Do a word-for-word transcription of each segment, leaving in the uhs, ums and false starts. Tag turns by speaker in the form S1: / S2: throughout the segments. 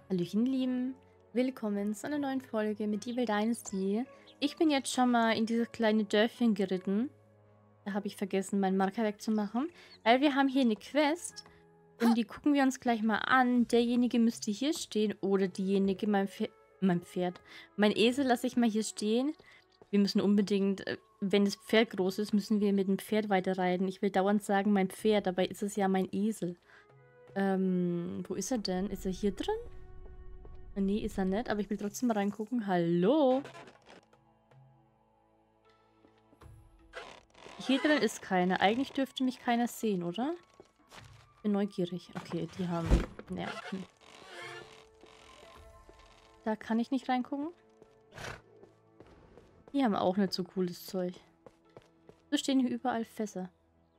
S1: Hallöchen, Lieben. Willkommen zu einer neuen Folge mit Evil Dynasty. Ich bin jetzt schon mal in dieses kleine Dörfchen geritten. Da habe ich vergessen, meinen Marker wegzumachen. Weil wir haben hier eine Quest. Und die gucken wir uns gleich mal an. Derjenige müsste hier stehen. Oder diejenige, mein Pferd. Mein Pferd. Mein Esel lasse ich mal hier stehen. Wir müssen unbedingt, äh, wenn das Pferd groß ist, müssen wir mit dem Pferd weiterreiten. Ich will dauernd sagen, mein Pferd. Dabei ist es ja mein Esel. Ähm, wo ist er denn? Ist er hier drin? Nee, ist er nicht, aber ich will trotzdem mal reingucken. Hallo? Hier drin ist keiner. Eigentlich dürfte mich keiner sehen, oder? Ich bin neugierig. Okay, die haben... Ja. Hm. Da kann ich nicht reingucken. Die haben auch nicht so cooles Zeug. So stehen hier überall Fässer.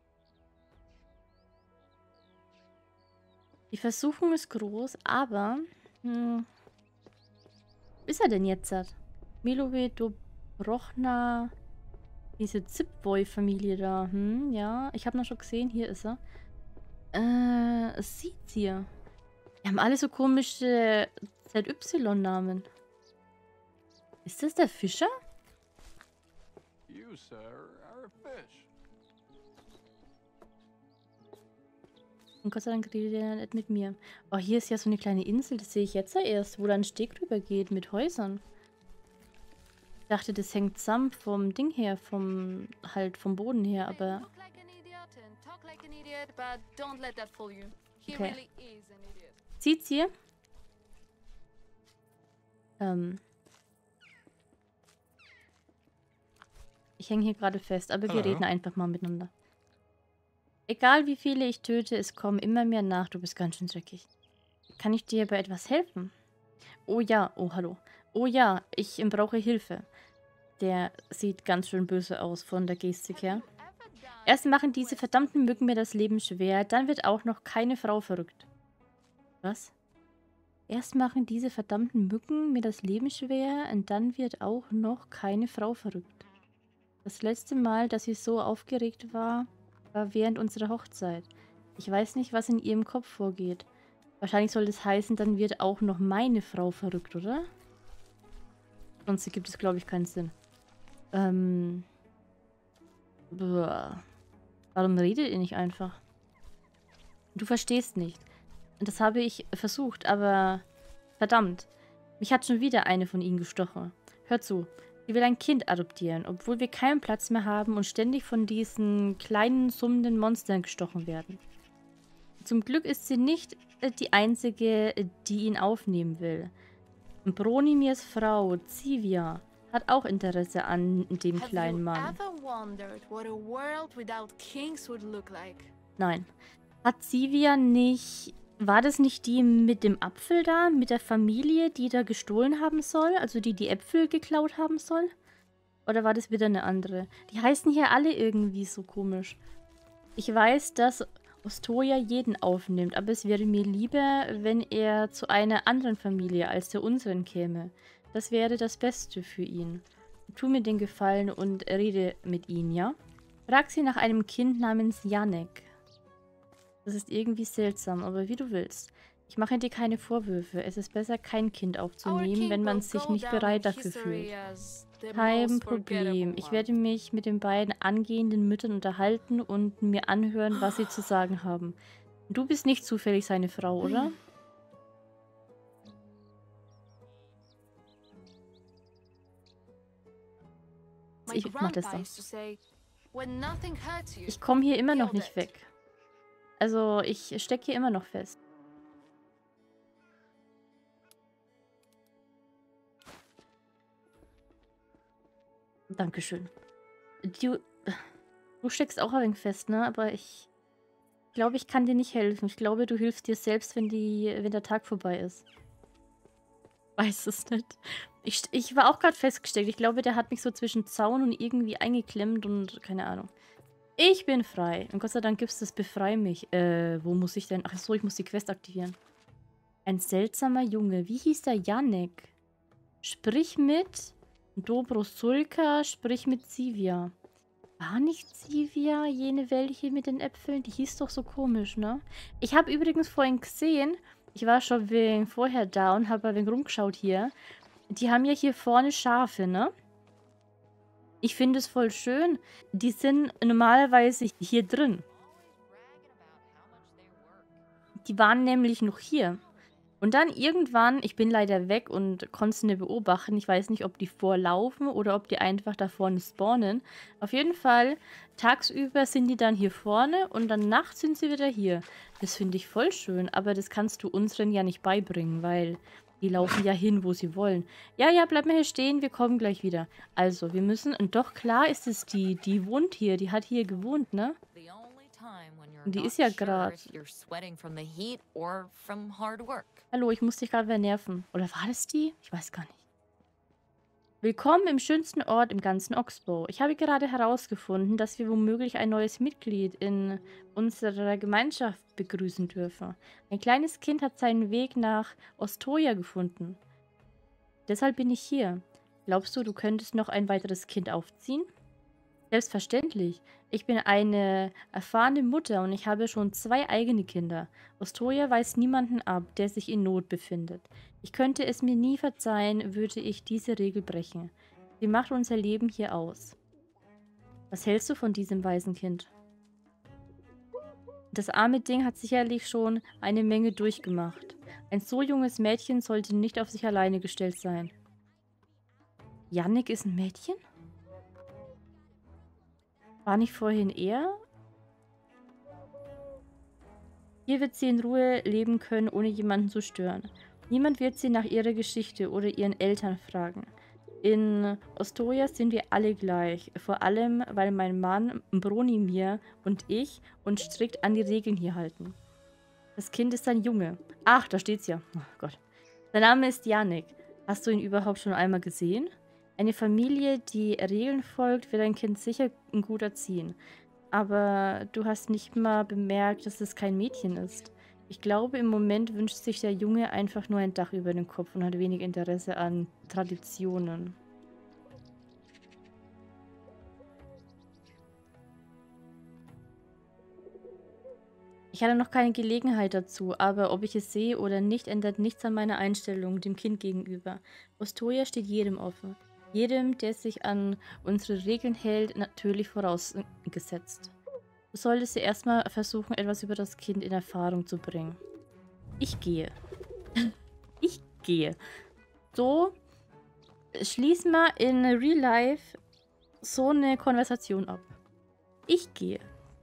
S1: Die Versuchung ist groß, aber... Hm, wo ist er denn jetzt? Milowe Dobrochna... Diese Zipboy-Familie da. Hm, ja. Ich habe noch schon gesehen. Hier ist er. Äh, es sieht's hier. Die haben alle so komische Z Y-Namen. Ist das der Fischer?
S2: You, sir, are a fish.
S1: Und Gott sei Dank redet er nicht mit mir. Oh, hier ist ja so eine kleine Insel. Das sehe ich jetzt ja erst, wo da ein Steg rüber geht mit Häusern. Ich dachte, das hängt zusammen vom Ding her, vom halt vom Boden her, aber... Okay. Sieht's hier? Ähm... Ich hänge hier gerade fest, aber wir
S2: Hallo.
S1: reden einfach mal miteinander. Egal wie viele ich töte, es kommen immer mehr nach. Du bist ganz schön dreckig. Kann ich dir bei etwas helfen? Oh ja, oh hallo. Oh ja, ich brauche Hilfe. Der sieht ganz schön böse aus von der Gestik her. Erst machen diese verdammten Mücken mir das Leben schwer, dann wird auch noch keine Frau verrückt. Was? Erst machen diese verdammten Mücken mir das Leben schwer und dann wird auch noch keine Frau verrückt. Das letzte Mal, dass sie so aufgeregt war, war während unserer Hochzeit. Ich weiß nicht, was in ihrem Kopf vorgeht. Wahrscheinlich soll das heißen, dann wird auch noch meine Frau verrückt, oder? Sonst gibt es, glaube ich, keinen Sinn. Ähm. Boah. Warum redet ihr nicht einfach? Du verstehst nicht. Das habe ich versucht, aber... Verdammt. Mich hat schon wieder eine von ihnen gestochen. Hör zu. Sie will ein Kind adoptieren, obwohl wir keinen Platz mehr haben und ständig von diesen kleinen, summenden Monstern gestochen werden. Zum Glück ist sie nicht äh, die Einzige, die ihn aufnehmen will. Bronimirs Frau, Zivia, hat auch Interesse an dem kleinen Mann. Nein. Hat Zivia nicht... War das nicht die mit dem Apfel da? Mit der Familie, die da gestohlen haben soll? Also die die Äpfel geklaut haben soll? Oder war das wieder eine andere? Die heißen hier alle irgendwie so komisch. Ich weiß, dass Ostoja jeden aufnimmt, aber es wäre mir lieber, wenn er zu einer anderen Familie als der unseren käme. Das wäre das Beste für ihn. Tu mir den Gefallen und rede mit ihm, ja? Frag sie nach einem Kind namens Janek. Das ist irgendwie seltsam, aber wie du willst. Ich mache dir keine Vorwürfe. Es ist besser, kein Kind aufzunehmen, wenn man sich nicht bereit dafür fühlt. Kein Problem. Ich werde mich mit den beiden angehenden Müttern unterhalten und mir anhören, was sie zu sagen haben. Du bist nicht zufällig seine Frau, oder? Ich mach das doch. Ich komme hier immer noch nicht weg. Also, ich stecke hier immer noch fest. Dankeschön. Du, du steckst auch ein wenig fest, ne? Aber ich glaube, ich kann dir nicht helfen. Ich glaube, du hilfst dir selbst, wenn, die, wenn der Tag vorbei ist. Weiß es nicht. Ich, ich war auch gerade festgesteckt. Ich glaube, der hat mich so zwischen Zaun und irgendwie eingeklemmt und keine Ahnung. Ich bin frei. Und Gott sei Dank gibt es das Befrei mich. Äh, wo muss ich denn? Ach so, ich muss die Quest aktivieren. Ein seltsamer Junge. Wie hieß der? Janek. Sprich mit Dobrosulka, sprich mit Zivia. War nicht Zivia jene welche mit den Äpfeln? Die hieß doch so komisch, ne? Ich habe übrigens vorhin gesehen, Ich war schon wegen vorher da und habe ein wenig rumgeschaut hier. Die haben ja hier vorne Schafe, ne? Ich finde es voll schön. Die sind normalerweise hier drin. Die waren nämlich noch hier. Und dann irgendwann, ich bin leider weg und konnte es nicht beobachten. Ich weiß nicht, ob die vorlaufen oder ob die einfach da vorne spawnen. Auf jeden Fall, tagsüber sind die dann hier vorne und dann nachts sind sie wieder hier. Das finde ich voll schön, aber das kannst du unseren ja nicht beibringen, weil die laufen ja hin, wo sie wollen. Ja, ja, bleib mal hier stehen, wir kommen gleich wieder. Also, wir müssen, und doch klar ist es die, die wohnt hier, die hat hier gewohnt, ne? Und die ist ja gerade. Hallo, ich muss dich gerade wieder nerven. Oder war das die? Ich weiß gar nicht. Willkommen im schönsten Ort im ganzen Oxbow. Ich habe gerade herausgefunden, dass wir womöglich ein neues Mitglied in unserer Gemeinschaft begrüßen dürfen. Ein kleines Kind hat seinen Weg nach Ostoja gefunden. Deshalb bin ich hier. Glaubst du, du könntest noch ein weiteres Kind aufziehen? Selbstverständlich. Ich bin eine erfahrene Mutter und ich habe schon zwei eigene Kinder. Ostoja weist niemanden ab, der sich in Not befindet. Ich könnte es mir nie verzeihen, würde ich diese Regel brechen. Sie macht unser Leben hier aus. Was hältst du von diesem Waisenkind? Das arme Ding hat sicherlich schon eine Menge durchgemacht. Ein so junges Mädchen sollte nicht auf sich alleine gestellt sein. Jannik ist ein Mädchen? War nicht vorhin er? Hier wird sie in Ruhe leben können, ohne jemanden zu stören. Niemand wird sie nach ihrer Geschichte oder ihren Eltern fragen. In Ostoja sind wir alle gleich. Vor allem, weil mein Mann Bronimir und ich uns strikt an die Regeln hier halten. Das Kind ist ein Junge. Ach, da steht's ja. Oh Gott. Sein Name ist Jannik. Hast du ihn überhaupt schon einmal gesehen? Eine Familie, die Regeln folgt, wird ein Kind sicher gut erziehen. Aber du hast nicht mal bemerkt, dass es kein Mädchen ist. Ich glaube, im Moment wünscht sich der Junge einfach nur ein Dach über dem Kopf und hat wenig Interesse an Traditionen. Ich hatte noch keine Gelegenheit dazu, aber ob ich es sehe oder nicht, ändert nichts an meiner Einstellung dem Kind gegenüber. Ostoja steht jedem offen. Jedem, der sich an unsere Regeln hält, natürlich vorausgesetzt. Du solltest dir erstmal versuchen, etwas über das Kind in Erfahrung zu bringen. Ich gehe. Ich gehe. So schließen wir in Real Life so eine Konversation ab. Ich gehe.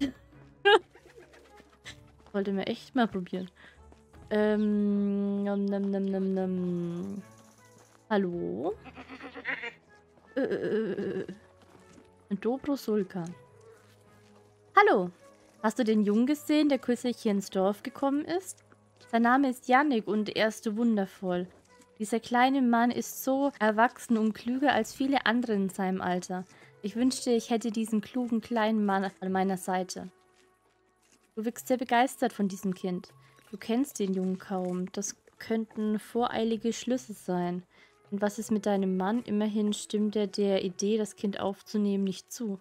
S1: Wollte mir echt mal probieren. Ähm, nam, nam, nam, nam, nam. Hallo? Äh, Dobro Sulkan. Hallo. Hast du den Jungen gesehen, der kürzlich hier ins Dorf gekommen ist? Sein Name ist Jannik und er ist wundervoll. Dieser kleine Mann ist so erwachsen und klüger als viele andere in seinem Alter. Ich wünschte, ich hätte diesen klugen kleinen Mann an meiner Seite. Du wirkst sehr begeistert von diesem Kind. Du kennst den Jungen kaum. Das könnten voreilige Schlüsse sein. Und was ist mit deinem Mann? Immerhin stimmt er der Idee, das Kind aufzunehmen, nicht zu.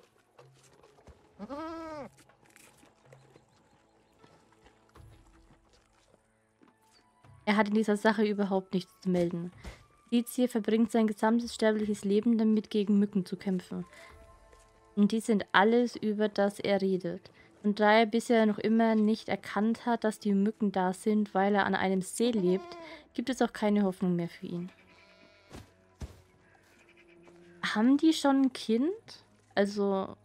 S1: Er hat in dieser Sache überhaupt nichts zu melden. Lizie verbringt sein gesamtes sterbliches Leben damit, gegen Mücken zu kämpfen. Und die sind alles, über das er redet. Und da er bisher noch immer nicht erkannt hat, dass die Mücken da sind, weil er an einem See lebt, gibt es auch keine Hoffnung mehr für ihn. Haben die schon ein Kind? Also...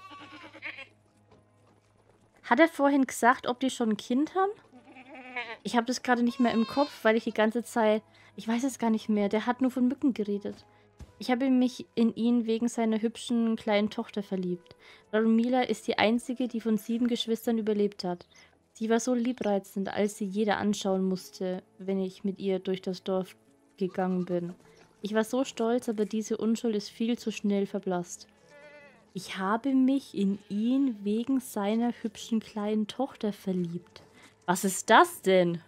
S1: Hat er vorhin gesagt, ob die schon ein Kind haben? Ich habe das gerade nicht mehr im Kopf, weil ich die ganze Zeit... Ich weiß es gar nicht mehr. Der hat nur von Mücken geredet. Ich habe mich in ihn wegen seiner hübschen kleinen Tochter verliebt. Radumila ist die einzige, die von sieben Geschwistern überlebt hat. Sie war so liebreizend, als sie jeder anschauen musste, wenn ich mit ihr durch das Dorf gegangen bin. Ich war so stolz, aber diese Unschuld ist viel zu schnell verblasst. Ich habe mich in ihn wegen seiner hübschen kleinen Tochter verliebt. Was ist das denn?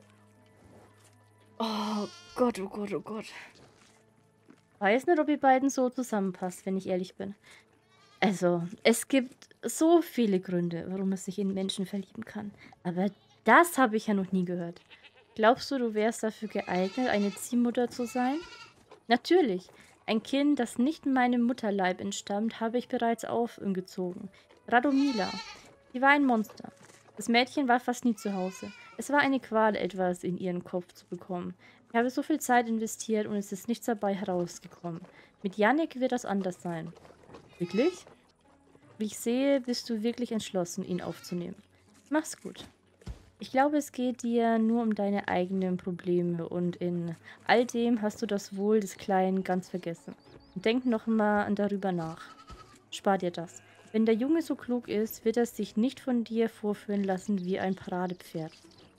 S1: Oh Gott, oh Gott, oh Gott. Weiß nicht, ob ihr beiden so zusammenpasst, wenn ich ehrlich bin. Also, es gibt so viele Gründe, warum es sich in Menschen verlieben kann. Aber das habe ich ja noch nie gehört. Glaubst du, du wärst dafür geeignet, eine Ziehmutter zu sein? Natürlich. Ein Kind, das nicht meinem Mutterleib entstammt, habe ich bereits aufgezogen. Radomila. Sie war ein Monster. Das Mädchen war fast nie zu Hause. Es war eine Qual, etwas in ihren Kopf zu bekommen. Ich habe so viel Zeit investiert und es ist nichts dabei herausgekommen. Mit Yannick wird das anders sein. Wirklich? Wie ich sehe, bist du wirklich entschlossen, ihn aufzunehmen. Mach's gut. Ich glaube, es geht dir nur um deine eigenen Probleme und in all dem hast du das Wohl des Kleinen ganz vergessen. Denk noch mal darüber nach. Spar dir das. Wenn der Junge so klug ist, wird er sich nicht von dir vorführen lassen wie ein Paradepferd.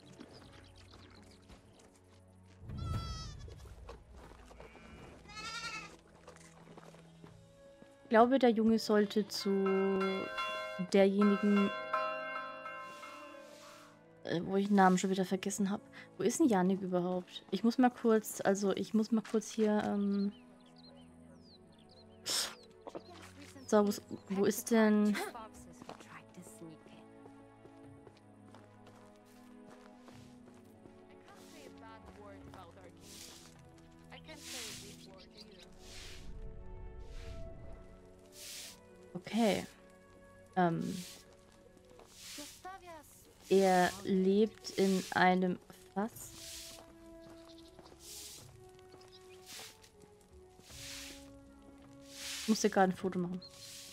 S1: Ich glaube, der Junge sollte zu derjenigen, äh, wo ich den Namen schon wieder vergessen habe. Wo ist denn Yannick überhaupt? Ich muss mal kurz, also ich muss mal kurz hier, ähm... So, wo, wo ist denn... Okay. Ähm... Er lebt in einem Fass. Ich muss dir gerade ein Foto machen.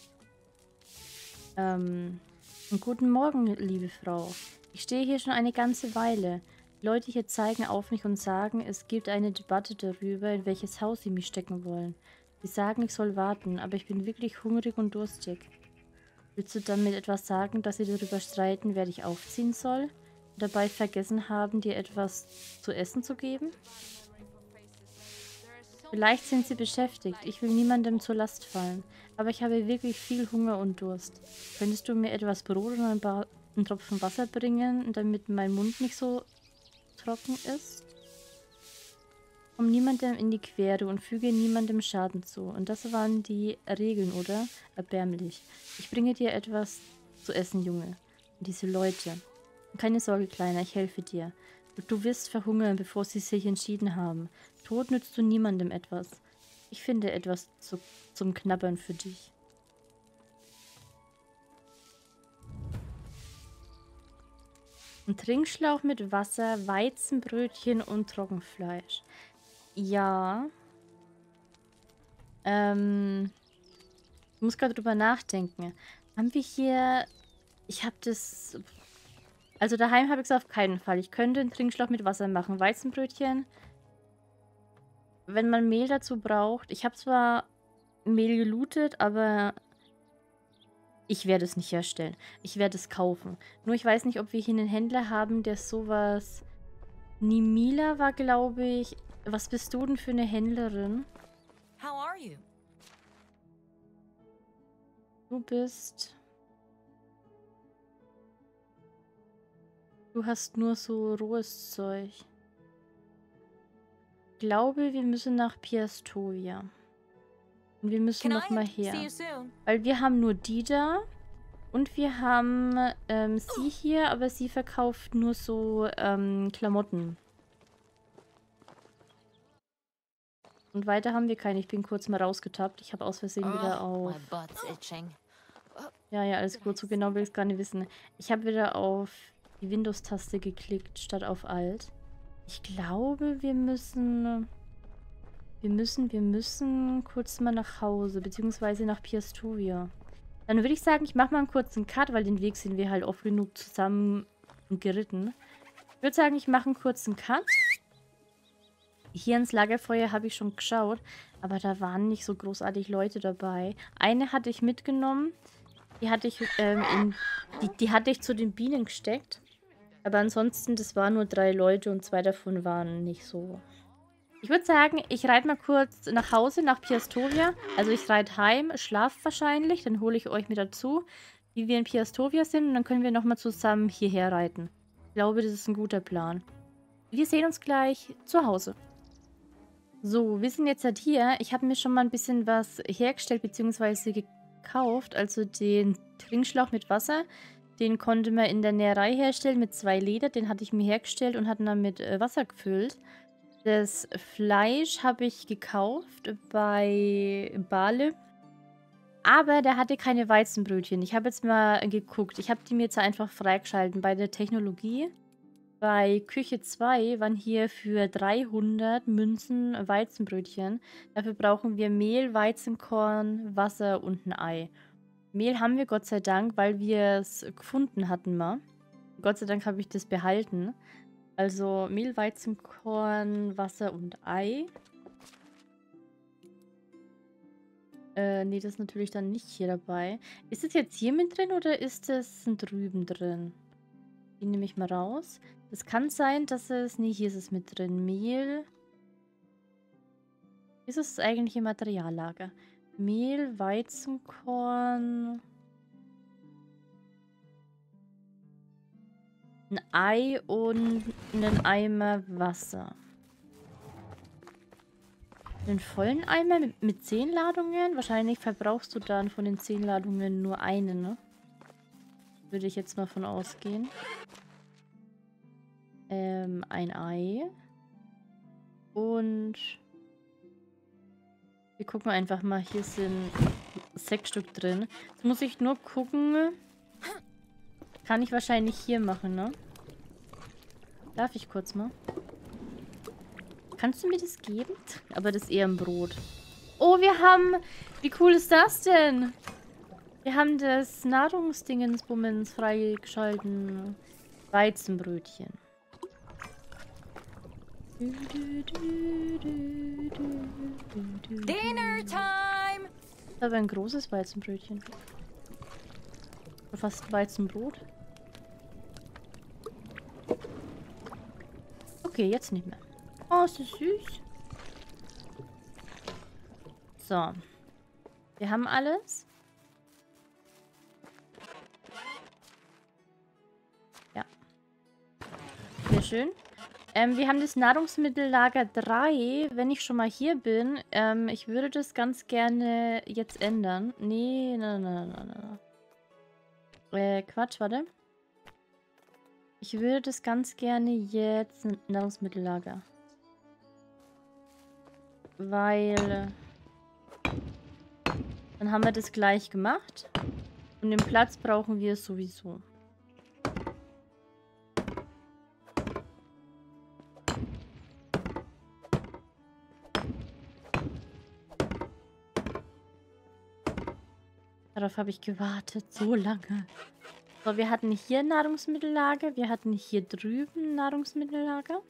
S1: Ähm, guten Morgen, liebe Frau. Ich stehe hier schon eine ganze Weile. Leute hier zeigen auf mich und sagen, es gibt eine Debatte darüber, in welches Haus sie mich stecken wollen. Sie sagen, ich soll warten, aber ich bin wirklich hungrig und durstig. Willst du damit etwas sagen, dass sie darüber streiten, wer dich aufziehen soll? Und dabei vergessen haben, dir etwas zu essen zu geben? Vielleicht sind sie beschäftigt. Ich will niemandem zur Last fallen. Aber ich habe wirklich viel Hunger und Durst. Könntest du mir etwas Brot und ein paar einen Tropfen Wasser bringen, damit mein Mund nicht so trocken ist? Komm niemandem in die Quere und füge niemandem Schaden zu. Und das waren die Regeln, oder? Erbärmlich. Ich bringe dir etwas zu essen, Junge. Und diese Leute. Keine Sorge, Kleiner, ich helfe dir. Du wirst verhungern, bevor sie sich entschieden haben. Tod nützt du niemandem etwas. Ich finde etwas zu, zum Knabbern für dich. Ein Trinkschlauch mit Wasser, Weizenbrötchen und Trockenfleisch. Ja. Ähm. Ich muss gerade drüber nachdenken. Haben wir hier... Ich habe das... Also daheim habe ich es auf keinen Fall. Ich könnte einen Trinkschlauch mit Wasser machen. Weizenbrötchen. Wenn man Mehl dazu braucht. Ich habe zwar Mehl gelootet, aber ich werde es nicht herstellen. Ich werde es kaufen. Nur ich weiß nicht, ob wir hier einen Händler haben, der sowas... Nimila war, glaube ich... Was bist du denn für eine Händlerin?
S3: How are you?
S1: Du bist... Du hast nur so rohes Zeug. Ich glaube, wir müssen nach Piastovia. Und wir müssen noch mal her. Weil wir haben nur die da. Und wir haben ähm, sie hier, aber sie verkauft nur so ähm, Klamotten. Und weiter haben wir keine. Ich bin kurz mal rausgetappt. Ich habe aus Versehen wieder auf... Ja, ja, alles gut. So genau will ich es gar nicht wissen. Ich habe wieder auf die Windows-Taste geklickt, statt auf Alt. Ich glaube, wir müssen... Wir müssen, wir müssen kurz mal nach Hause, beziehungsweise nach Piastovia. Dann würde ich sagen, ich mache mal einen kurzen Cut, weil den Weg sind wir halt oft genug zusammen geritten. Ich würde sagen, ich mache einen kurzen Cut. Hier ins Lagerfeuer habe ich schon geschaut, aber da waren nicht so großartig Leute dabei. Eine hatte ich mitgenommen. Die hatte ich, ähm, in, die, die hatte ich zu den Bienen gesteckt. Aber ansonsten, das waren nur drei Leute und zwei davon waren nicht so. Ich würde sagen, ich reite mal kurz nach Hause, nach Piastovia. Also ich reite heim, schlafe wahrscheinlich, dann hole ich euch mit dazu, wie wir in Piastovia sind. Und dann können wir nochmal zusammen hierher reiten. Ich glaube, das ist ein guter Plan. Wir sehen uns gleich zu Hause. So, wir sind jetzt halt hier. Ich habe mir schon mal ein bisschen was hergestellt bzw. gekauft. Also den Trinkschlauch mit Wasser. Den konnte man in der Näherei herstellen mit zwei Leder. Den hatte ich mir hergestellt und hatte dann mit äh, Wasser gefüllt. Das Fleisch habe ich gekauft bei Bale. Aber der hatte keine Weizenbrötchen. Ich habe jetzt mal geguckt. Ich habe die mir jetzt einfach freigeschalten bei der Technologie. Bei Küche zwei waren hier für dreihundert Münzen Weizenbrötchen. Dafür brauchen wir Mehl, Weizenkorn, Wasser und ein Ei. Mehl haben wir Gott sei Dank, weil wir es gefunden hatten mal. Gott sei Dank habe ich das behalten. Also Mehl, Weizenkorn, Wasser und Ei. Äh, nee, das ist natürlich dann nicht hier dabei. Ist es jetzt hier mit drin oder ist es drüben drin? Die nehme ich mal raus. Es kann sein, dass es... Nee, hier ist es mit drin. Mehl. Ist es eigentlich im Materiallager? Mehl, Weizenkorn. Ein Ei und einen Eimer Wasser. Einen vollen Eimer mit, mit zehn Ladungen? Wahrscheinlich verbrauchst du dann von den zehn Ladungen nur eine, ne? Würde ich jetzt mal von ausgehen. Ähm, ein Ei. Und wir gucken einfach mal. Hier sind sechs Stück drin. Jetzt muss ich nur gucken. Kann ich wahrscheinlich hier machen, ne? Darf ich kurz mal? Kannst du mir das geben? Aber das ist eher ein Brot. Oh, wir haben... Wie cool ist das denn? Wir haben das Nahrungsdingensbummens freigeschalten. Weizenbrötchen.
S3: Dinner time!
S1: Das ist aber ein großes Weizenbrötchen. Oder fast ein Weizenbrot. Okay, jetzt nicht mehr. Oh, ist das süß. So. Wir haben alles. Ja. Sehr schön. Ähm, wir haben das Nahrungsmittellager drei. Wenn ich schon mal hier bin, ähm, ich würde das ganz gerne jetzt ändern. Nee, nein, nein, nein, nein. Äh, Quatsch, warte. Ich würde das ganz gerne jetzt Nahrungsmittellager. Weil dann haben wir das gleich gemacht. Und den Platz brauchen wir sowieso. Darauf habe ich gewartet, so lange. So, wir hatten hier ein Nahrungsmittellager. Wir hatten hier drüben ein Nahrungsmittellager.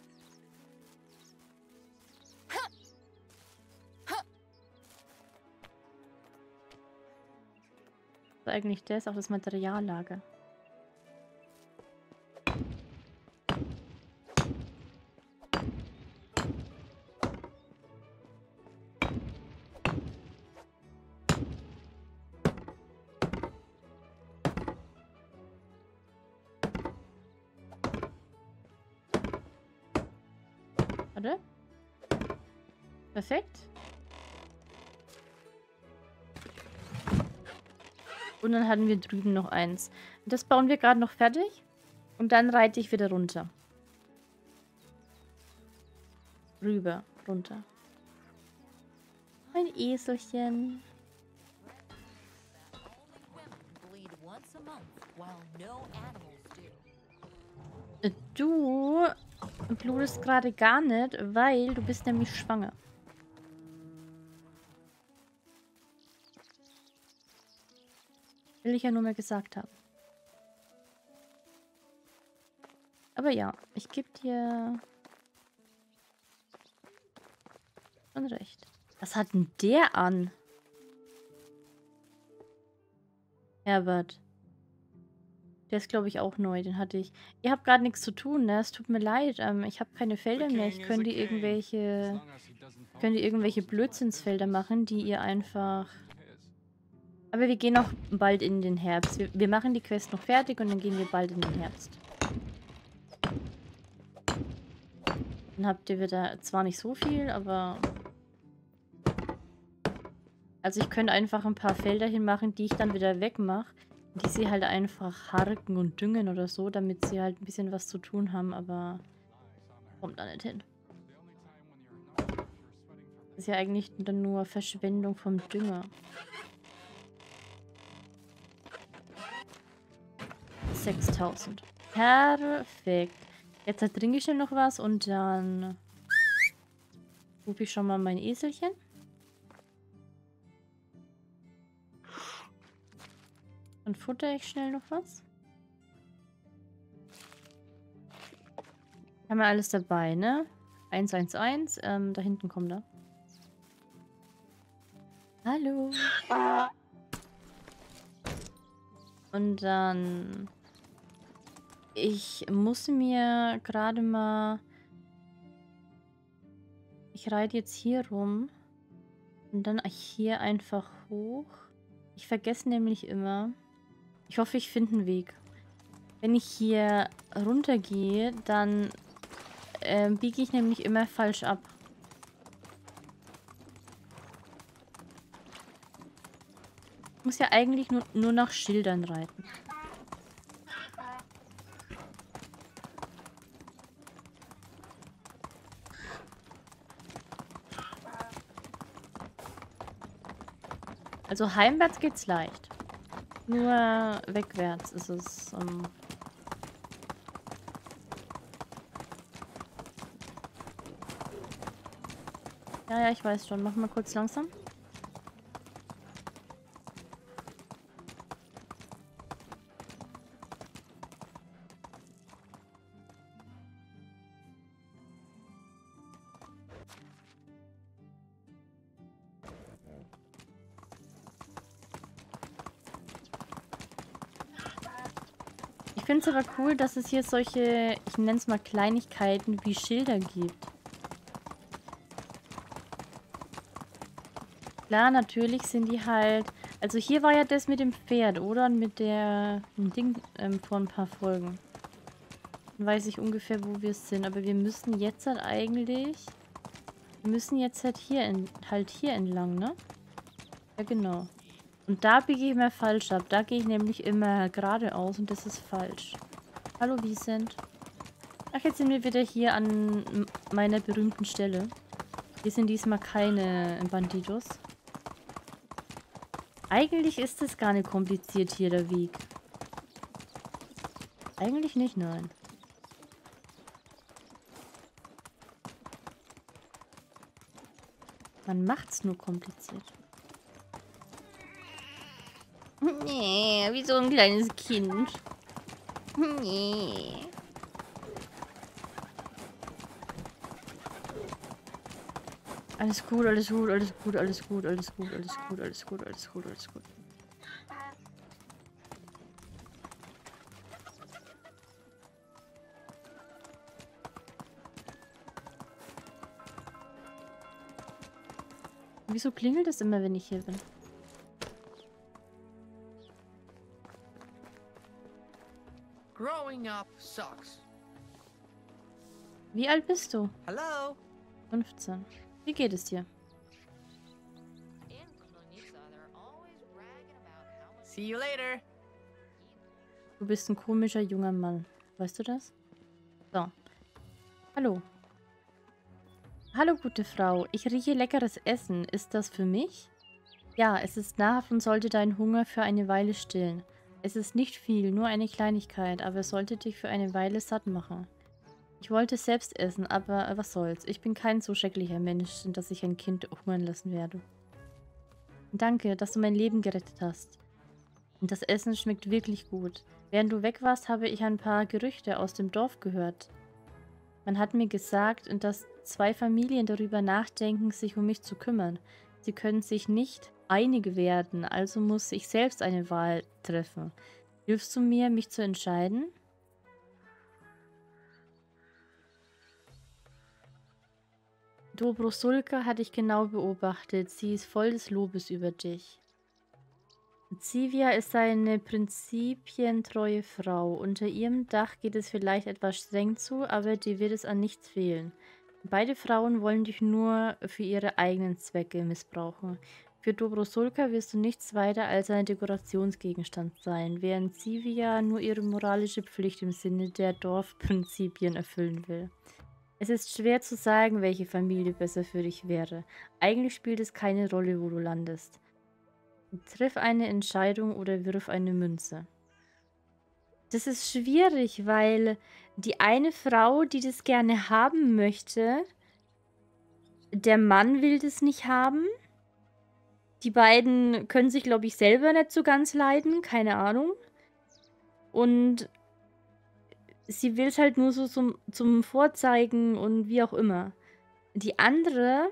S1: So, eigentlich das, auch das Materiallager. Warte. Perfekt. Und dann hatten wir drüben noch eins. Das bauen wir gerade noch fertig. Und dann reite ich wieder runter. Rüber, runter. Ein Eselchen. Du blutest gerade gar nicht, weil du bist nämlich schwanger. Will ich ja nur mal gesagt haben. Aber ja, ich gebe dir schon recht. Was hat denn der an? Herbert. Der ist, glaube ich, auch neu. Den hatte ich. Ihr habt gerade nichts zu tun, ne? Es tut mir leid. Ähm, ich habe keine Felder mehr. Ich könnte irgendwelche... Könnt ihr irgendwelche Blödsinnsfelder machen, die ihr einfach... Aber wir gehen auch bald in den Herbst. Wir, wir machen die Quest noch fertig und dann gehen wir bald in den Herbst. Dann habt ihr wieder zwar nicht so viel, aber... Also ich könnte einfach ein paar Felder hinmachen, die ich dann wieder wegmache. Die sie halt einfach harken und düngen oder so, damit sie halt ein bisschen was zu tun haben, aber kommt da nicht hin. Das ist ja eigentlich dann nur Verschwendung vom Dünger. sechstausend. Perfekt. Jetzt trinke ich schnell noch was und dann rufe ich schon mal mein Eselchen. Dann futter ich schnell noch was. Haben wir alles dabei, ne? eins eins eins. Ähm, da hinten kommt er. Hallo. Und dann... Ich muss mir gerade mal... Ich reite jetzt hier rum. Und dann hier einfach hoch. Ich vergesse nämlich immer... Ich hoffe, ich finde einen Weg. Wenn ich hier runtergehe, dann äh, biege ich nämlich immer falsch ab. Ich muss ja eigentlich nur, nur nach Schildern reiten. Also heimwärts geht's leicht. Nur wegwärts ist es... Ähm ja, ja, ich weiß schon. Mach mal kurz langsam. Ich finde es aber cool, dass es hier solche, ich nenne es mal Kleinigkeiten wie Schilder gibt. Klar, natürlich sind die halt... Also hier war ja das mit dem Pferd, oder? Und mit der dem Ding ähm, vor ein paar Folgen. Dann weiß ich ungefähr, wo wir sind. Aber wir müssen jetzt halt eigentlich... Wir müssen jetzt halt hier, in, halt hier entlang, ne? Ja, genau. Und da biege ich immer falsch ab. Da gehe ich nämlich immer geradeaus und das ist falsch. Hallo, Vincent. Ach, jetzt sind wir wieder hier an meiner berühmten Stelle. Hier sind diesmal keine Bandidos. Eigentlich ist es gar nicht kompliziert hier, der Weg. Eigentlich nicht, nein. Man macht's nur kompliziert. Nee, wie so ein kleines Kind. Nee. Alles gut, alles gut, alles gut, alles gut, alles gut, alles gut, alles gut, alles gut, alles gut. Wieso klingelt es immer, wenn ich hier bin?
S3: Growing up sucks.
S1: Wie alt bist du?
S3: Hello?
S1: fünfzehn. Wie geht es dir?
S3: See you later.
S1: Du bist ein komischer junger Mann. Weißt du das? So. Hallo. Hallo, gute Frau. Ich rieche leckeres Essen. Ist das für mich? Ja, es ist nahrhaft und sollte deinen Hunger für eine Weile stillen. Es ist nicht viel, nur eine Kleinigkeit, aber es sollte dich für eine Weile satt machen. Ich wollte es selbst essen, aber was soll's. Ich bin kein so schrecklicher Mensch, dass ich ein Kind hungern lassen werde. Danke, dass du mein Leben gerettet hast. Und das Essen schmeckt wirklich gut. Während du weg warst, habe ich ein paar Gerüchte aus dem Dorf gehört. Man hat mir gesagt, dass zwei Familien darüber nachdenken, sich um mich zu kümmern. Sie können sich nicht einig werden, also muss ich selbst eine Wahl treffen. Hilfst du mir, mich zu entscheiden? Dobrosulka hat dich genau beobachtet. Sie ist voll des Lobes über dich. Zivia ist eine prinzipientreue Frau. Unter ihrem Dach geht es vielleicht etwas streng zu, aber dir wird es an nichts fehlen. Beide Frauen wollen dich nur für ihre eigenen Zwecke missbrauchen. Für Dobrosolka wirst du nichts weiter als ein Dekorationsgegenstand sein, während Sivia nur ihre moralische Pflicht im Sinne der Dorfprinzipien erfüllen will. Es ist schwer zu sagen, welche Familie besser für dich wäre. Eigentlich spielt es keine Rolle, wo du landest. Triff eine Entscheidung oder wirf eine Münze. Das ist schwierig, weil die eine Frau, die das gerne haben möchte, der Mann will das nicht haben. Die beiden können sich, glaube ich, selber nicht so ganz leiden. Keine Ahnung. Und sie will es halt nur so zum, zum Vorzeigen und wie auch immer. Die andere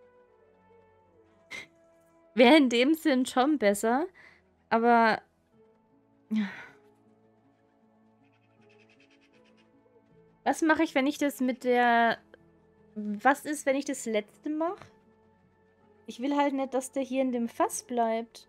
S1: wäre in dem Sinn schon besser. Aber... Was mache ich, wenn ich das mit der... Was ist, wenn ich das letzte mache? Ich will halt nicht, dass der hier in dem Fass bleibt.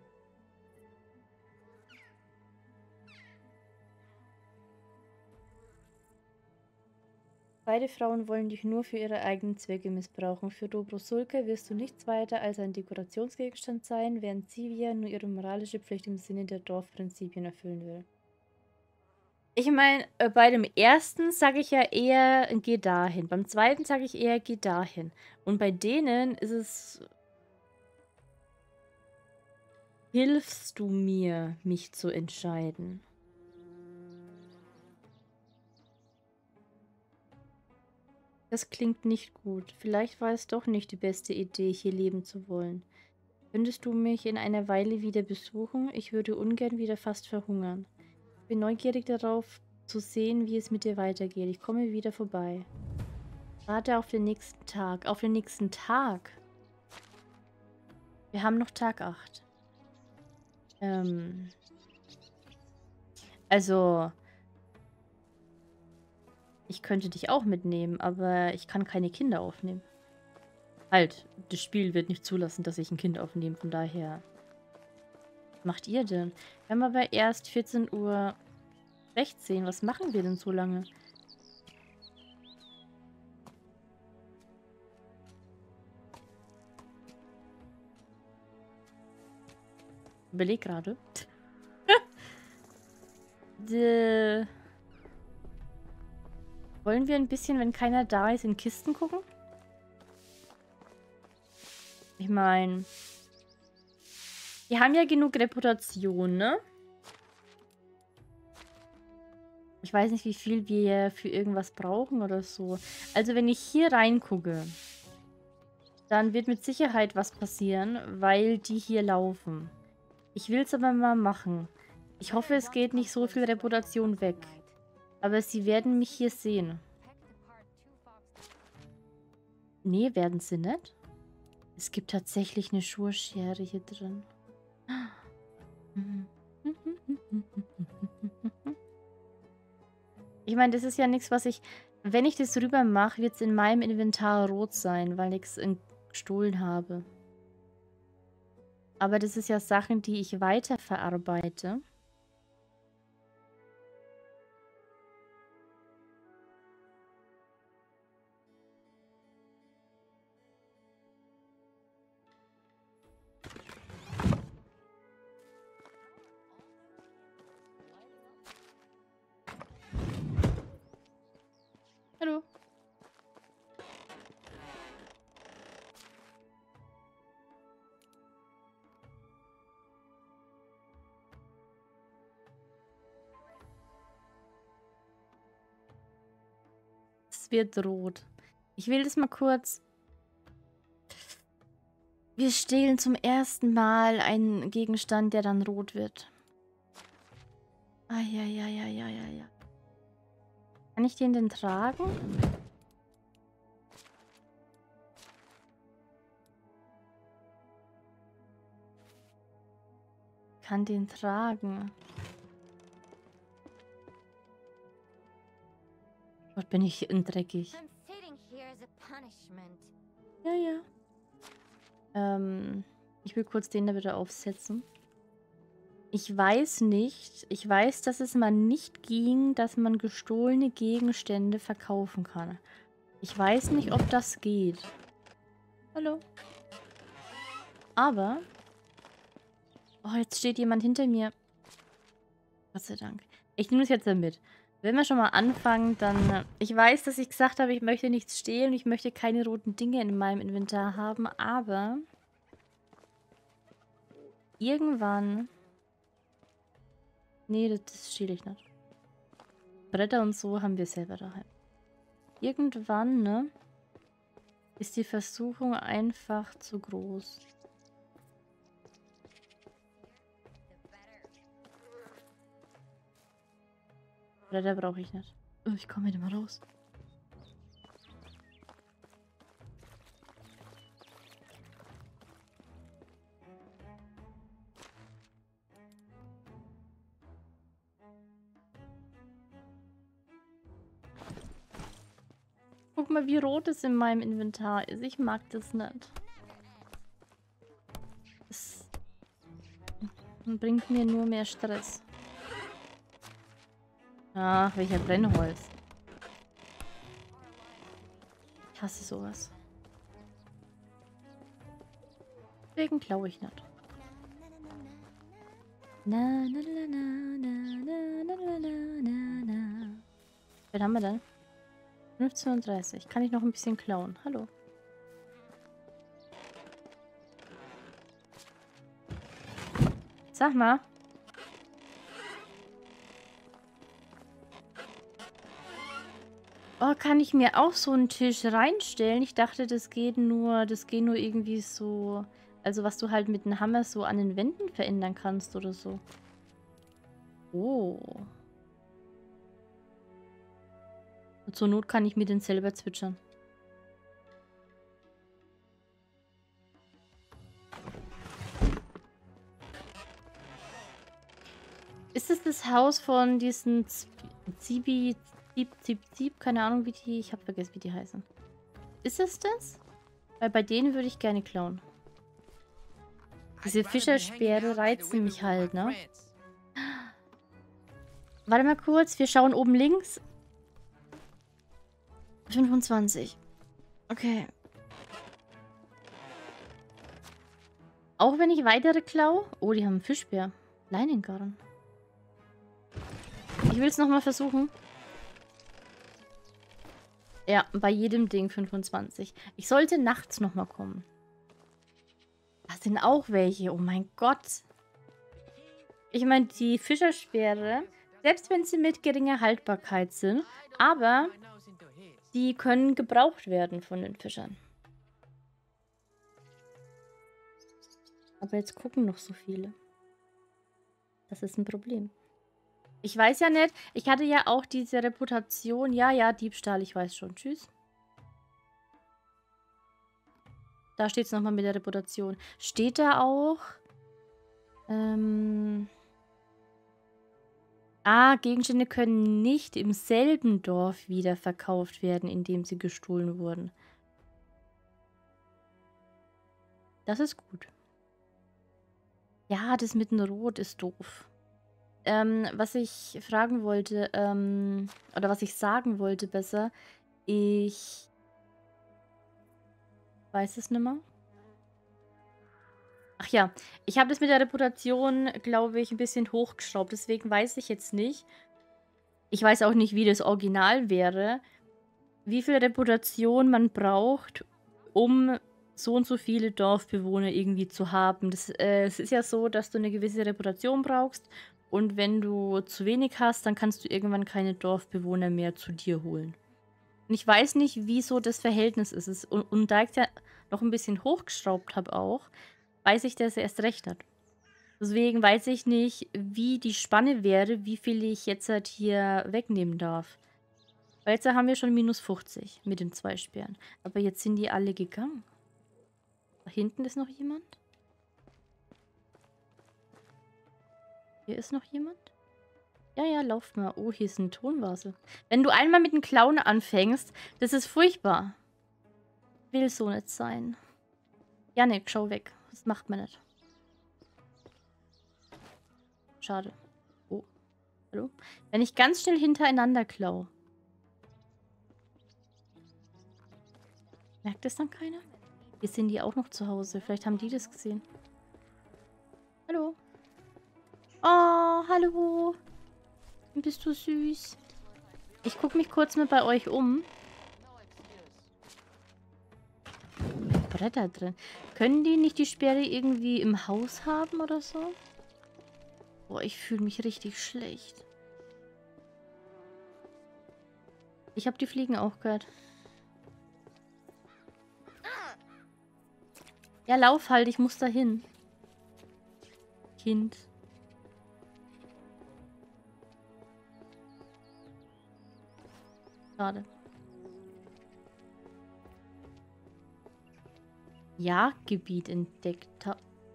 S1: Beide Frauen wollen dich nur für ihre eigenen Zwecke missbrauchen. Für Dobrosolka wirst du nichts weiter als ein Dekorationsgegenstand sein, während Sivia nur ihre moralische Pflicht im Sinne der Dorfprinzipien erfüllen will. Ich meine, äh, bei dem ersten sage ich ja eher, geh dahin. Beim zweiten sage ich eher, geh dahin. Und bei denen ist es... Hilfst du mir, mich zu entscheiden? Das klingt nicht gut. Vielleicht war es doch nicht die beste Idee, hier leben zu wollen. Könntest du mich in einer Weile wieder besuchen? Ich würde ungern wieder fast verhungern. Ich bin neugierig darauf, zu sehen, wie es mit dir weitergeht. Ich komme wieder vorbei. Warte auf den nächsten Tag. Auf den nächsten Tag? Wir haben noch Tag acht. Ähm. Also... Ich könnte dich auch mitnehmen, aber ich kann keine Kinder aufnehmen. Halt, das Spiel wird nicht zulassen, dass ich ein Kind aufnehme, von daher... Was macht ihr denn? Wir haben aber erst vierzehn Uhr sechzehn. Was machen wir denn so lange? Überleg gerade. De... Wollen wir ein bisschen, wenn keiner da ist, in Kisten gucken? Ich meine... Wir haben ja genug Reputation, ne? Ich weiß nicht, wie viel wir für irgendwas brauchen oder so. Also wenn ich hier reingucke, dann wird mit Sicherheit was passieren, weil die hier laufen. Ich will es aber mal machen. Ich hoffe, es geht nicht so viel Reputation weg. Aber sie werden mich hier sehen. Nee, werden sie nicht? Es gibt tatsächlich eine Schurschere hier drin. Ich meine, das ist ja nichts, was ich... Wenn ich das rüber mache, wird es in meinem Inventar rot sein, weil ich es gestohlen habe. Aber das ist ja Sachen, die ich weiterverarbeite. Hallo. Es wird rot. Ich will das mal kurz... Wir stehlen zum ersten Mal einen Gegenstand, der dann rot wird. Eieieiei. Kann ich den denn tragen? Kann den tragen. Gott, bin ich dreckig. Ja, ja. Ähm, ich will kurz den da wieder aufsetzen. Ich weiß nicht. Ich weiß, dass es mal nicht ging, dass man gestohlene Gegenstände verkaufen kann. Ich weiß nicht, ob das geht. Hallo. Aber Oh, jetzt steht jemand hinter mir. Gott sei Dank. Ich nehme es jetzt mit. Wenn wir schon mal anfangen, dann... Ich weiß, dass ich gesagt habe, ich möchte nichts stehlen. Ich möchte keine roten Dinge in meinem Inventar haben, aber... Irgendwann... Nee, das, das stehle ich nicht. Bretter und so haben wir selber daheim. Irgendwann, ne? Ist die Versuchung einfach zu groß. Bretter brauche ich nicht. Oh, ich komme nicht mal raus. Guck mal, wie rot es in meinem Inventar ist. Ich mag das nicht. Das bringt mir nur mehr Stress. Ach, welcher Brennholz. Ich hasse sowas. Deswegen klaue ich nicht. Na, na, na, na, na, na, na, na, na, na. Was haben wir denn? fünfzehn Uhr dreißig. Kann ich noch ein bisschen klauen? Hallo. Sag mal. Oh, kann ich mir auch so einen Tisch reinstellen? Ich dachte, das geht nur, das geht nur irgendwie so... Also was du halt mit einem Hammer so an den Wänden verändern kannst oder so. Oh. Und zur Not kann ich mir den selber zwitschern. Ist es das Haus von diesen Zibi, Zib, Zib, Zib, keine Ahnung wie die, ich habe vergessen wie die heißen. Ist es das? Weil bei denen würde ich gerne klauen. Diese Fischersperre reizen mich halt, ne? Warte mal kurz, wir schauen oben links. fünfundzwanzig. Okay. Auch wenn ich weitere klaue? Oh, die haben einen Fischbär. Leinengarn. Ich will es nochmal versuchen. Ja, bei jedem Ding fünfundzwanzig. Ich sollte nachts nochmal kommen. Da sind auch welche. Oh mein Gott. Ich meine, die Fischersperre, selbst wenn sie mit geringer Haltbarkeit sind, aber die können gebraucht werden von den Fischern. Aber jetzt gucken noch so viele. Das ist ein Problem. Ich weiß ja nicht, ich hatte ja auch diese Reputation. Ja, ja, Diebstahl, ich weiß schon. Tschüss. Da steht es nochmal mit der Reputation. Steht da auch? Ähm... Ah, Gegenstände können nicht im selben Dorf wieder verkauft werden, in dem sie gestohlen wurden. Das ist gut. Ja, das mit dem Rot ist doof. Ähm, was ich fragen wollte, ähm, oder was ich sagen wollte besser, ich weiß es nicht mehr. Ach ja, ich habe das mit der Reputation, glaube ich, ein bisschen hochgeschraubt. Deswegen weiß ich jetzt nicht. Ich weiß auch nicht, wie das Original wäre. Wie viel Reputation man braucht, um so und so viele Dorfbewohner irgendwie zu haben. Das, äh, es ist ja so, dass du eine gewisse Reputation brauchst. Und wenn du zu wenig hast, dann kannst du irgendwann keine Dorfbewohner mehr zu dir holen. Und ich weiß nicht, wieso das Verhältnis ist. Und, und da ich es ja noch ein bisschen hochgeschraubt habe auch, weiß ich, dass er erst recht hat. Deswegen weiß ich nicht, wie die Spanne wäre, wie viel ich jetzt halt hier wegnehmen darf. Weil jetzt haben wir schon minus fünfzig mit den zwei Sperren. Aber jetzt sind die alle gegangen. Da hinten ist noch jemand. Hier ist noch jemand. Ja, ja, lauf mal. Oh, hier ist eine Tonvase. Wenn du einmal mit dem Klauen anfängst, das ist furchtbar. Will so nicht sein. Janik, schau weg. Das macht man nicht. Schade. Oh. Hallo? Wenn ich ganz schnell hintereinander klaue. Merkt das dann keiner? Hier sind die auch noch zu Hause. Vielleicht haben die das gesehen. Hallo? Oh, hallo. Bist du süß. Ich gucke mich kurz mal bei euch um. Bretter drin. Können die nicht die Sperre irgendwie im Haus haben oder so? Boah, ich fühle mich richtig schlecht. Ich habe die Fliegen auch gehört. Ja, lauf halt, ich muss dahin. Kind. Schade. Jagdgebiet entdeckt.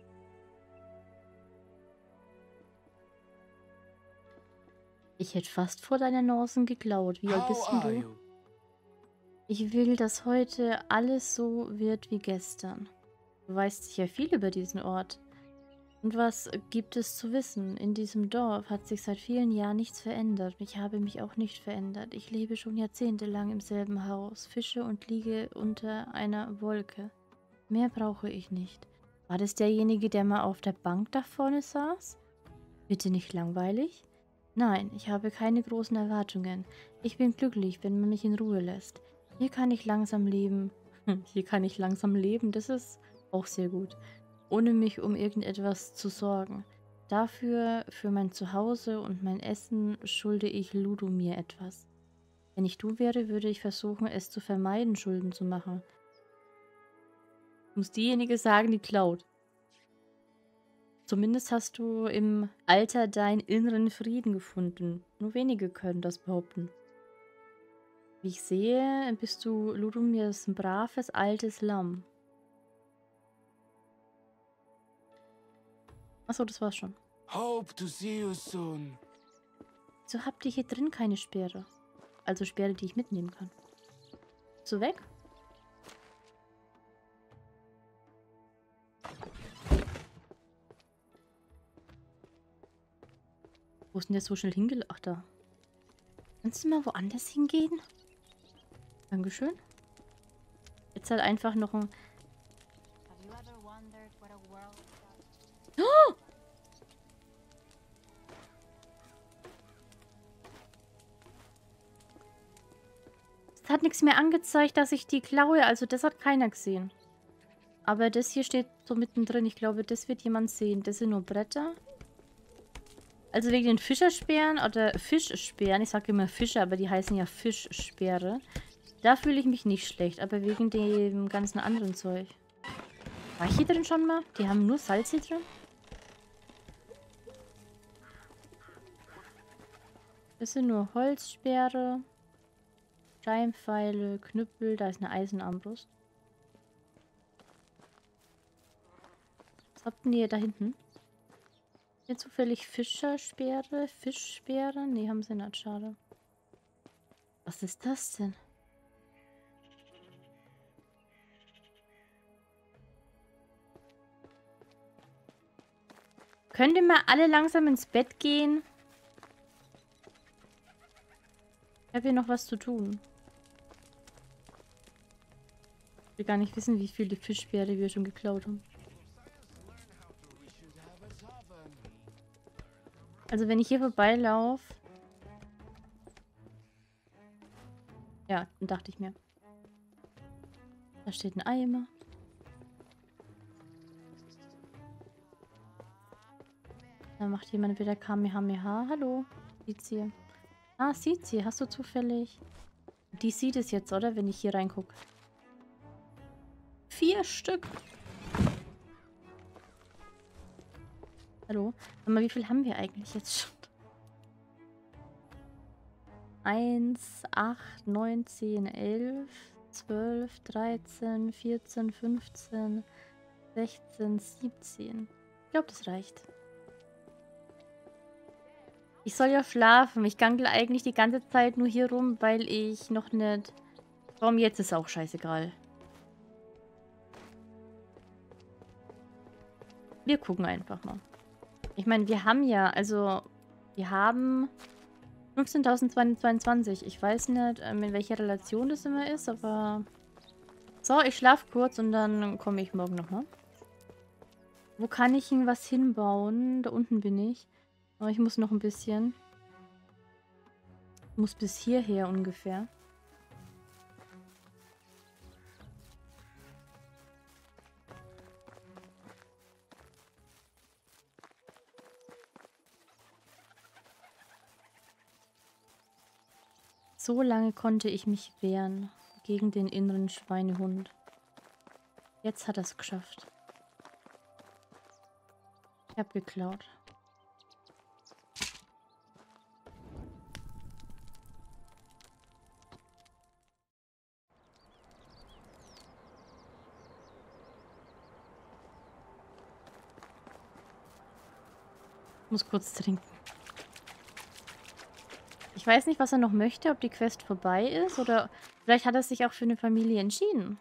S1: Ich hätte fast vor deiner Nase geklaut. Wie alt bist denn du? Ich will, dass heute alles so wird wie gestern. Du weißt sicher viel über diesen Ort. Und was gibt es zu wissen? In diesem Dorf hat sich seit vielen Jahren nichts verändert. Ich habe mich auch nicht verändert. Ich lebe schon jahrzehntelang im selben Haus, fische und liege unter einer Wolke. Mehr brauche ich nicht. War das derjenige, der mal auf der Bank da vorne saß? Bitte nicht langweilig? Nein, ich habe keine großen Erwartungen. Ich bin glücklich, wenn man mich in Ruhe lässt. Hier kann ich langsam leben. Hm, hier kann ich langsam leben, das ist auch sehr gut. Ohne mich um irgendetwas zu sorgen. Dafür, für mein Zuhause und mein Essen, schulde ich Ludomir etwas. Wenn ich du wäre, würde ich versuchen, es zu vermeiden, Schulden zu machen. Muss diejenige sagen, die klaut. Zumindest hast du im Alter deinen inneren Frieden gefunden. Nur wenige können das behaupten. Wie ich sehe, bist du Ludomirs ein braves, altes Lamm. Achso, das war's schon.
S4: Hope to see you soon.
S1: Wieso habt ihr hier drin keine Sperre? Also Sperre, die ich mitnehmen kann. So weg? Wo ist denn der so schnell hingelaufen? Ach, da. Kannst du mal woanders hingehen? Dankeschön. Jetzt halt einfach noch ein... Oh! Es hat nichts mehr angezeigt, dass ich die klaue. Also das hat keiner gesehen. Aber das hier steht so mittendrin. Ich glaube, das wird jemand sehen. Das sind nur Bretter. Also wegen den Fischersperren oder Fischsperren. Ich sage immer Fische, aber die heißen ja Fischsperre. Da fühle ich mich nicht schlecht. Aber wegen dem ganzen anderen Zeug. War ich hier drin schon mal? Die haben nur Salz hier drin. Das sind nur Holzsperre. Scheimpfeile, Knüppel. Da ist eine Eisenarmbrust. Was habt ihr hier da hinten? Hier zufällig Fischersperre? Fischsperre? Nee, haben sie nicht. Schade. Was ist das denn? Könnt ihr mal alle langsam ins Bett gehen? Ich habe hier noch was zu tun. Ich will gar nicht wissen, wie viele Fischsperre wir schon geklaut haben. Also wenn ich hier vorbeilaufe... Ja, dann dachte ich mir. Da steht ein Eimer. Da macht jemand wieder Kamehameha. Hallo. Sieht's hier. Ah, sieht sie. Hast du zufällig... Die sieht es jetzt, oder? Wenn ich hier reingucke. Vier Stück. Hallo? Sag mal, wie viel haben wir eigentlich jetzt schon? eins, acht, neun, zehn, elf, zwölf, dreizehn, vierzehn, fünfzehn, sechzehn, siebzehn. Ich glaube, das reicht. Ich soll ja schlafen. Ich gangle eigentlich die ganze Zeit nur hier rum, weil ich noch nicht... Warum jetzt ist auch scheißegal. Wir gucken einfach mal. Ich meine, wir haben ja, also, wir haben fünfzehntausendzweihundzwanzig. Ich weiß nicht, in welcher Relation das immer ist, aber... So, ich schlafe kurz und dann komme ich morgen nochmal. Wo kann ich ihn was hinbauen? Da unten bin ich. Aber ich muss noch ein bisschen. Ich muss bis hierher ungefähr. So lange konnte ich mich wehren gegen den inneren Schweinehund. Jetzt hat er es geschafft. Ich habe geklaut. Ich muss kurz trinken. Ich weiß nicht, was er noch möchte, ob die Quest vorbei ist oder vielleicht hat er sich auch für eine Familie entschieden.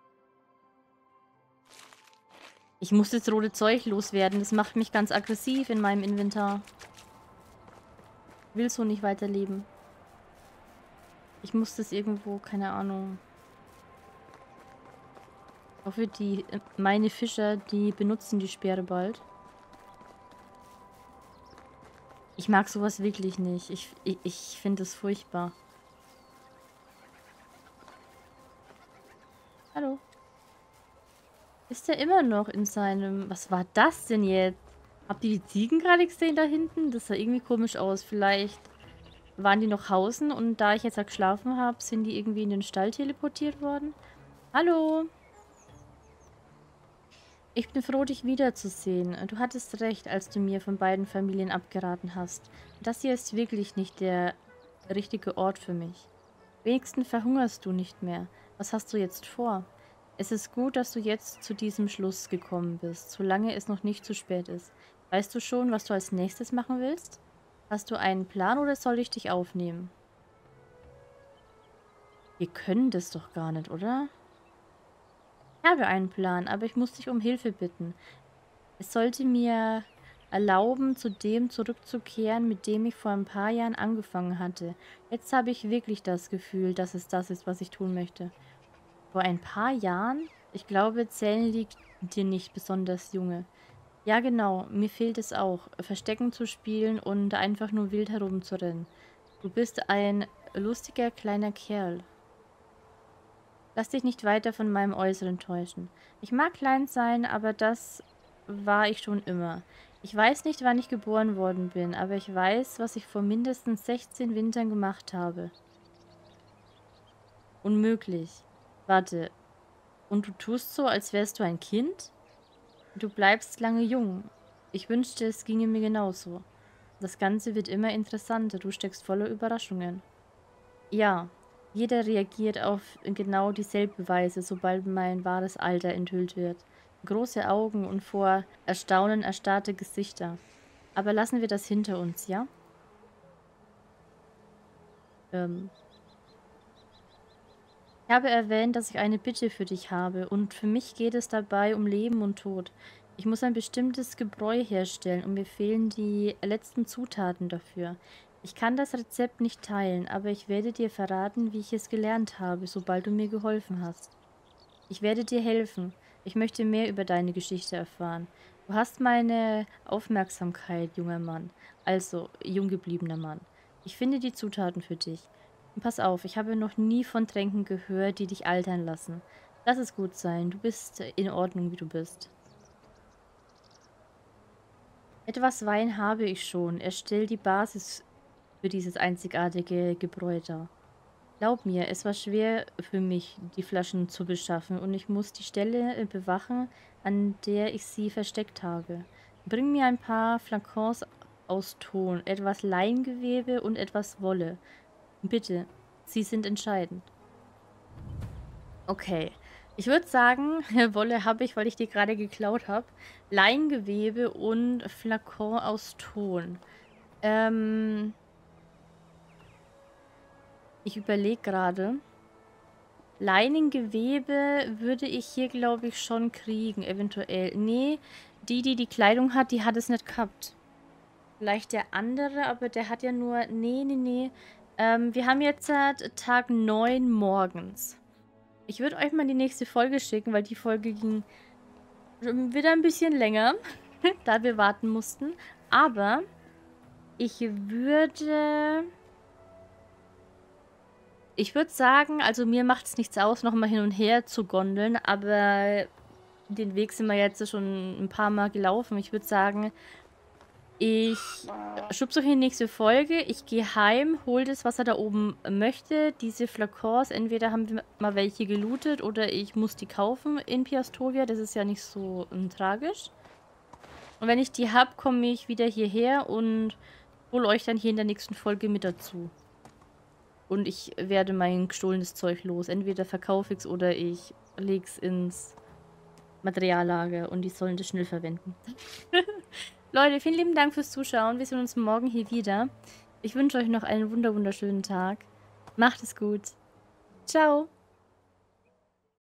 S1: Ich muss das rote Zeug loswerden. Das macht mich ganz aggressiv in meinem Inventar. Ich will so nicht weiterleben. Ich muss das irgendwo, keine Ahnung. Ich hoffe, die, meine Fischer, die benutzen die Speere bald. Ich mag sowas wirklich nicht. Ich, ich, ich finde es furchtbar. Hallo. Ist er immer noch in seinem... Was war das denn jetzt? Habt ihr die Ziegen gerade gesehen da hinten? Das sah irgendwie komisch aus. Vielleicht waren die noch hausen und da ich jetzt halt geschlafen habe, sind die irgendwie in den Stall teleportiert worden. Hallo. Ich bin froh, dich wiederzusehen. Du hattest recht, als du mir von beiden Familien abgeraten hast. Das hier ist wirklich nicht der richtige Ort für mich. Wenigstens verhungerst du nicht mehr. Was hast du jetzt vor? Es ist gut, dass du jetzt zu diesem Schluss gekommen bist, solange es noch nicht zu spät ist. Weißt du schon, was du als nächstes machen willst? Hast du einen Plan oder soll ich dich aufnehmen? Wir können das doch gar nicht, oder? Ich habe einen Plan, aber ich muss dich um Hilfe bitten. Es sollte mir erlauben, zu dem zurückzukehren, mit dem ich vor ein paar Jahren angefangen hatte. Jetzt habe ich wirklich das Gefühl, dass es das ist, was ich tun möchte. Vor ein paar Jahren? Ich glaube, Zählen liegt dir nicht besonders, Junge. Ja, genau. Mir fehlt es auch, Verstecken zu spielen und einfach nur wild herumzurennen. Du bist ein lustiger kleiner Kerl. Lass dich nicht weiter von meinem Äußeren täuschen. Ich mag klein sein, aber das war ich schon immer. Ich weiß nicht, wann ich geboren worden bin, aber ich weiß, was ich vor mindestens sechzehn Wintern gemacht habe. Unmöglich. Warte. Und du tust so, als wärst du ein Kind? Du bleibst lange jung. Ich wünschte, es ginge mir genauso. Das Ganze wird immer interessanter. Du steckst voller Überraschungen. Ja, jeder reagiert auf genau dieselbe Weise, sobald mein wahres Alter enthüllt wird. Große Augen und vor Erstaunen erstarrte Gesichter. Aber lassen wir das hinter uns, ja? Ähm... Ich habe erwähnt, dass ich eine Bitte für dich habe und für mich geht es dabei um Leben und Tod. Ich muss ein bestimmtes Gebräu herstellen und mir fehlen die letzten Zutaten dafür. Ich kann das Rezept nicht teilen, aber ich werde dir verraten, wie ich es gelernt habe, sobald du mir geholfen hast. Ich werde dir helfen. Ich möchte mehr über deine Geschichte erfahren. Du hast meine Aufmerksamkeit, junger Mann. Also, jung gebliebener Mann. Ich finde die Zutaten für dich. Pass auf, ich habe noch nie von Tränken gehört, die dich altern lassen. Lass es gut sein, du bist in Ordnung, wie du bist. Etwas Wein habe ich schon. Er stellt die Basis für dieses einzigartige Gebräu dar. Glaub mir, es war schwer für mich, die Flaschen zu beschaffen und ich muss die Stelle bewachen, an der ich sie versteckt habe. Bring mir ein paar Flakons aus Ton, etwas Leingewebe und etwas Wolle. Bitte, sie sind entscheidend. Okay, ich würde sagen, Wolle habe ich, weil ich die gerade geklaut habe. Leingewebe und Flakon aus Ton. Ähm, ich überlege gerade. Leinengewebe würde ich hier, glaube ich, schon kriegen, eventuell. Nee, die, die die Kleidung hat, die hat es nicht gehabt. Vielleicht der andere, aber der hat ja nur... Nee, nee, nee. Ähm, wir haben jetzt äh, Tag neun morgens. Ich würde euch mal die nächste Folge schicken, weil die Folge ging wieder ein bisschen länger, da wir warten mussten. Aber Ich würde... Ich würde sagen, also mir macht es nichts aus, nochmal hin und her zu gondeln, aber den Weg sind wir jetzt schon ein paar Mal gelaufen. Ich würde sagen, ich schub's euch in die nächste Folge. Ich gehe heim, hole das, was er da oben möchte. Diese Flakons, entweder haben wir mal welche gelootet oder ich muss die kaufen in Piastovia. Das ist ja nicht so um, tragisch. Und wenn ich die habe, komme ich wieder hierher und hole euch dann hier in der nächsten Folge mit dazu. Und ich werde mein gestohlenes Zeug los. Entweder verkaufe ich es oder ich lege es ins Materiallager und die sollen das schnell verwenden. Leute, vielen lieben Dank fürs Zuschauen. Wir sehen uns morgen hier wieder. Ich wünsche euch noch einen wunder wunderschönen Tag. Macht es gut. Ciao.